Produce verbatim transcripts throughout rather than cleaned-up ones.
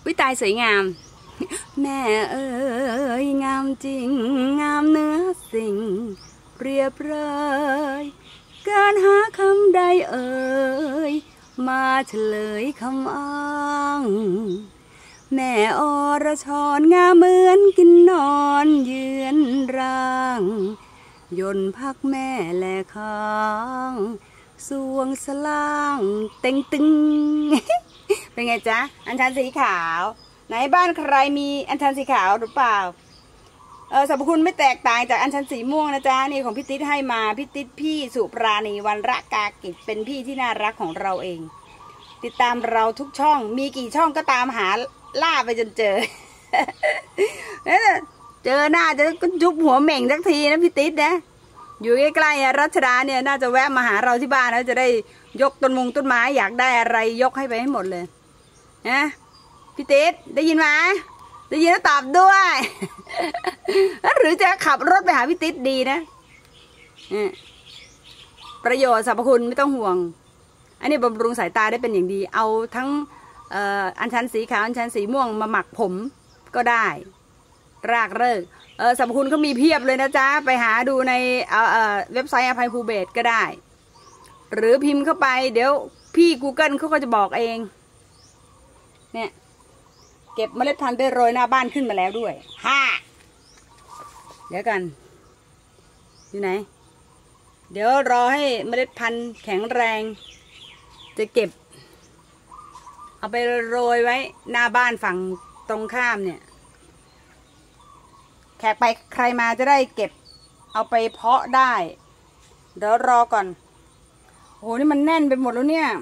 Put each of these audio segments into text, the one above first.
วิตายสวยงามแม่เอ๋ยงามจริงงามเนื้อสิ่งเรียบเรยการหาคำใดเอ่ยมาเฉลยคำอ้างแม่อรชรงามเหมือนกินนอนเยือนร่างยนต์พักแม่แลค้างสวงสล่างเต็งตึง เป็นไงจ๊ะอัญชันสีขาวไหนบ้านใครมีอัญชันสีขาวหรือเปล่าเออสรรพคุณไม่แตกต่างจากอัญชันสีม่วงนะจ๊ะนี่ของพี่ติ๊ดให้มาพี่ติ๊ดพี่สุปราณีวรรณกากิจเป็นพี่ที่น่ารักของเราเองติดตามเราทุกช่องมีกี่ช่องก็ตามหาล่าไปจนเจอ เจอหน้าจะก็ยุบหัวเหม่งสักทีนะพี่ติ๊ดนะอยู่ใกล้ๆรัชดาเนี่ยน่าจะแวะมาหาเราที่บ้านแล้วจะได้ยกต้นมงต้นไม้อยากได้อะไรยกให้ไปให้หมดเลยนะพี่ติ๊ดได้ยินไหมได้ยินแล้วตอบด้วย หรือจะขับรถไปหาพี่ติ๊ดดีนะประโยชน์สรรพคุณไม่ต้องห่วงอันนี้บำรุงสายตาได้เป็นอย่างดีเอาทั้งอัญชันสีขาวอัญชันสีม่วงมาหมักผมก็ได้รากเลิกเออสรรพคุณเขามีเพียบเลยนะจ๊ะไปหาดูในเอ่อเว็บไซต์อภัยภูเบศก็ได้หรือพิมพ์เข้าไปเดี๋ยวพี่ Google เขาก็จะบอกเองเนี่ยเก็บเมล็ดพันธุ์ได้โรยหน้าบ้านขึ้นมาแล้วด้วยฮ่าเดี๋ยวกันอยู่ไหนเดี๋ยวรอให้เมล็ดพันธุ์แข็งแรงจะเก็บเอาไปโรยไว้หน้าบ้านฝั่งตรงข้ามเนี่ยแขกไปใครมาจะได้เก็บเอาไปเพาะได้เดี๋ยวรอก่อนโอ้โหนี่มันแน่นไปหมดแล้วเนี่ย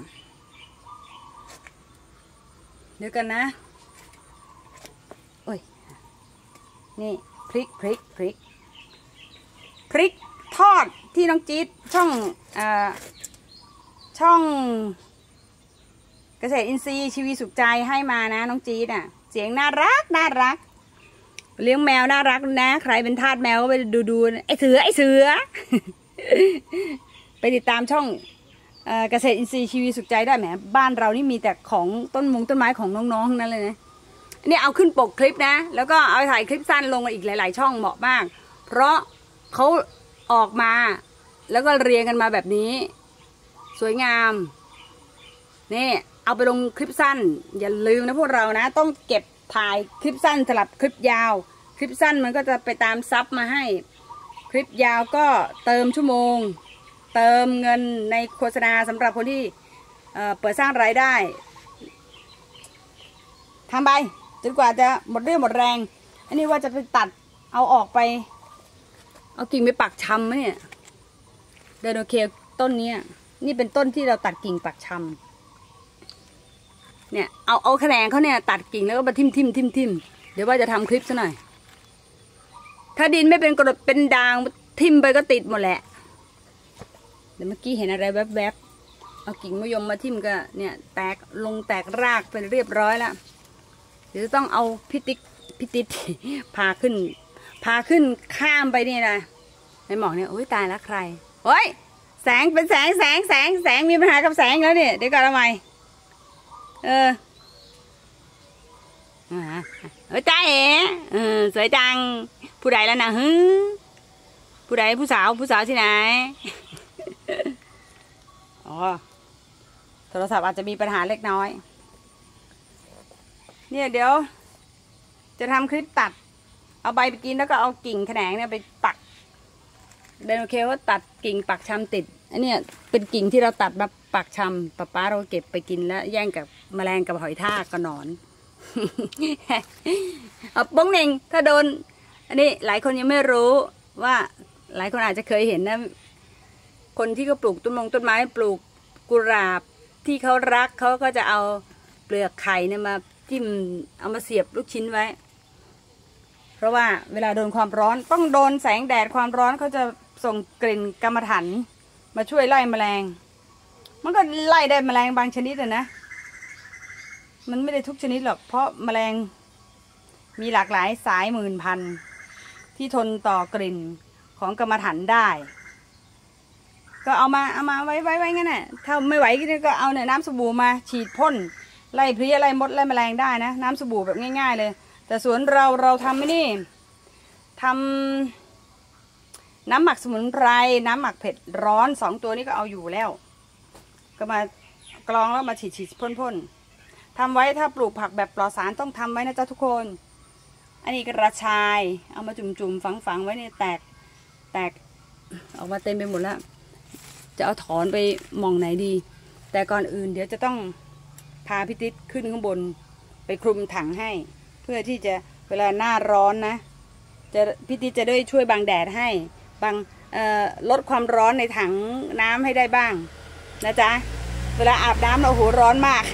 เดี๋ยวกันนะโอ้ยนี่พริกพริกพริกพริกทอดที่น้องจี๊ดช่องอ่าช่องเกษตรอินทรีย์ชีวิตสุขใจให้มานะน้องจี๊ดอ่ะเสียงน่ารักน่ารักเลี้ยงแมวน่ารักนะใครเป็นทาสแมวก็ไปดูดูไอเสือไอเสือ ไปติดตามช่องเกษตรอินทรีย์ชีวิตสุขใจได้แหมบ้านเรานี่มีแต่ของต้นมงต้นไม้ของน้องๆทั้งนั้นเลยนะนี่เอาขึ้นปกคลิปนะแล้วก็เอาถ่ายคลิปสั้นลงอีกหลายๆช่องเหมาะมากเพราะเขาออกมาแล้วก็เรียงกันมาแบบนี้สวยงามนี่เอาไปลงคลิปสั้นอย่าลืมนะพวกเรานะต้องเก็บถ่ายคลิปสั้นสลับคลิปยาวคลิปสั้นมันก็จะไปตามซับมาให้คลิปยาวก็เติมชั่วโมงเติมเงินในโฆษณาสำหรับคนที่เอ่อเปิดสร้างรายได้ทำไปจนกว่าจะหมดเรี่ยวหมดแรงอันนี้ว่าจะไปตัดเอาออกไปเอากิ่งไปปักชำไหมเนี่ยไดโนเคต้นนี้นี่เป็นต้นที่เราตัดกิ่งปักชำเนี่ยเอาเอาแขนงเขาเนี่ยตัดกิ่งแล้วก็มาทิ่มทิ่มทิ่มทิ่มเดี๋ยวว่าจะทำคลิปซะหน่อยถ้าดินไม่เป็นกรดเป็นด่างทิ่มไปก็ติดหมดแหละเดี๋ยวเมื่อกี้เห็นอะไรแวบๆเอากิ่งมะยมมาทิ่มก็เนี่ยแตกลงแตกรากเป็นเรียบร้อยแล้วเดี๋ยวต้องเอาพิติกพิติกพาขึ้นพาขึ้นข้ามไปนี่นะในหมอกเนี่ยโอ้ยตายแล้วใครโอ้ยแสงเป็นแสงแสงแสงแสงมีปัญหากับแสงแล้วเนี่ยเดี๋ยวก่อนทำไมเออเออจ้าเอ๋เออสวยจังผู้ใดแล้วนะฮึผู้ใดผู้สาวผู้สาวที่ไหนอ๋อโทรศัพท์อาจจะมีปัญหาเล็กน้อยเนี่ยเดี๋ยวจะทำคลิปตัดเอาใบไปกินแล้วก็เอากิ่งแขนงเนี่ยไปปักไดโนเคว่าตัดกิ่งปักชำติดอันนี้เป็นกิ่งที่เราตัดมาปักชำป้าป้าเราเก็บไปกินแล้วแย่งกับแมลงกับหอยทากกับหนอน เอาบ้องเน่งถ้าโดนอันนี้หลายคนยังไม่รู้ว่าหลายคนอาจจะเคยเห็นนะคนที่เขาปลูกต้นมงต้นไม้ปลูกกุหลาบที่เขารักเขาก็จะเอาเปลือกไข่เนี่ยมาจิ้มเอามาเสียบลูกชิ้นไว้เพราะว่าเวลาโดนความร้อนต้องโดนแสงแดดความร้อนเขาจะส่งกลิ่นกรรมฐานมาช่วยไล่แมลงมันก็ไล่ได้แมลงบางชนิดนะนะมันไม่ได้ทุกชนิดหรอกเพราะแมลงมีหลากหลายสายหมื่นพันที่ทนต่อกลิ่นของกรรมฐานได้ก็เอามาเอามาไว้ไว้ไว้งั้นแหละถ้าไม่ไหวก็เอาเนี่ยน้ำสบู่มาฉีดพ่นไล่เพลี้ยไล่มดไล่แมลงได้นะน้ำสบู่แบบง่ายๆเลยแต่สวนเราเราทำไม่นี่ทำน้ำหมักสมุนไพรน้ำหมักเผ็ดร้อนสองตัวนี้ก็เอาอยู่แล้วก็มากรองแล้วมาฉีดฉีดพ่นๆทำไว้ถ้าปลูกผักแบบปลอดสารต้องทำไว้นะจ๊ะทุกคนอันนี้กระชายเอามาจุ่มๆฝังๆไว้เนี่ยแตกแตกออกมาเต็มไปหมดแล้วจะเอาถอนไปมองไหนดีแต่ก่อนอื่นเดี๋ยวจะต้องพาพี่ติ๊ดขึ้นข้างบนไปคลุมถังให้เพื่อที่จะเวลาหน้าร้อนนะจะพี่ติ๊ดจะได้ช่วยบังแดดให้บังลดความร้อนในถังน้ำให้ได้บ้างนะจ๊ะเวลาอาบน้ำเราโหร้อนมาก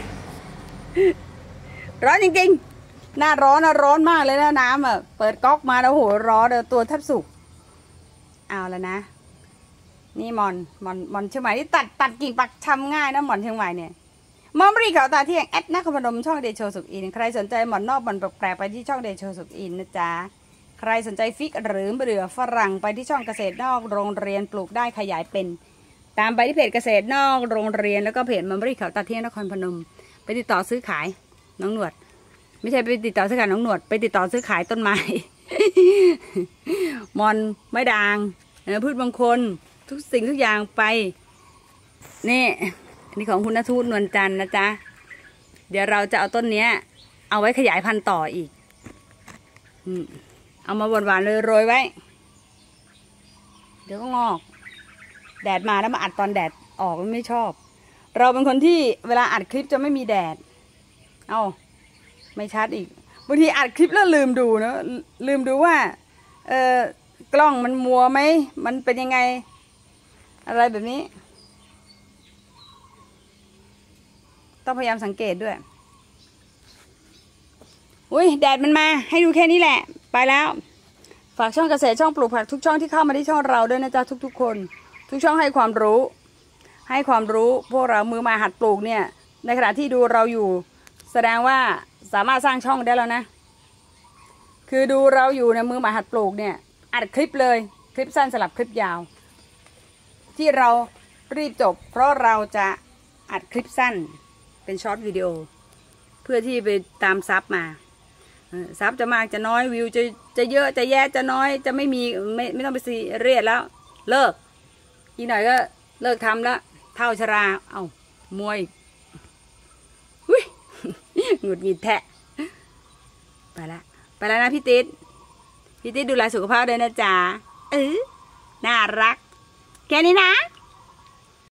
ร้อนจริงๆหน้าร้อนนะร้อนมากเลยนะน้ำอ่ะเปิดก๊อกมาแล้วโหร้อนตัวแทบสุกเอาแล้วนะนี่มอนมอนมอนเชียงใหม่ที่ตัดตัดกิ่งปักชำง่ายนะหมอนเชียงใหม่เนี่ยมอมรีเขาตาเที่ยงแอดนครพนมช่องเดโชสุกอินใครสนใจหมอนนอกหมอนแปลกๆไปที่ช่องเดโชสุกอินนะจ๊ะใครสนใจฟิกหรือเบื่อฝรั่งไปที่ช่องเกษตรนอกโรงเรียนปลูกได้ขยายเป็นตามไปที่เพจเกษตรนอกโรงเรียนแล้วก็เพจมอมรีเขาตาเที่ยงนครพนมไปติดต่อซื้อขายน้องหนวดไม่ใช่ไปติดต่อซื้อขายน้องหนวดไปติดต่อซื้อขายต้นไม้ มอนไม้ด่างพืชบางคนทุกสิ่งทุกอย่างไปนี่อันนี้ของคุณณทูตนวลจันทร์นะจ๊ะเดี๋ยวเราจะเอาต้นเนี้ยเอาไว้ขยายพันธุ์ต่ออีกเอามาหวานๆเลยโรยไว้เดี๋ยวก็งอกแดดมาแล้วมาอัดตอนแดดออกไม่ชอบเราเป็นคนที่เวลาอัดคลิปจะไม่มีแดดเอาไม่ชัดอีกบางทีอัดคลิปแล้วลืมดูนะลืมดูว่าเออกล้องมันมัวไหมมันเป็นยังไงอะไรแบบนี้ต้องพยายามสังเกตด้วยอุ้ยแดดมันมาให้ดูแค่นี้แหละไปแล้วฝากช่องเกษตรช่องปลูกผักทุกช่องที่เข้ามาที่ช่องเราด้วยนะจ๊ะทุกๆคนทุกช่องให้ความรู้ให้ความรู้พวกเรามือมาหัดปลูกเนี่ยในขณะที่ดูเราอยู่แสดงว่าสามารถสร้างช่องได้แล้วนะคือดูเราอยู่ในมือมาหัดปลูกเนี่ยอัดคลิปเลยคลิปสั้นสลับคลิปยาวที่เรารีบจบเพราะเราจะอัดคลิปสั้นเป็นช็อตวิดีโอเพื่อที่ไปตามซับมาซับจะมากจะน้อยวิวจะจะเยอะจะแย่จะน้อยจะไม่มีไม่ไม่ต้องไปซีเรียสแล้วเลิกอีกหน่อยก็เลิกทำแล้วเท่าชราเอามวยหุ้ยหงุดหงิดแทะไปละไปแล้วนะพี่ติ๊ดพี่ติ๊ดดูแลสุขภาพด้วยนะจ๊ะเออน่ารักแค่นี้นะ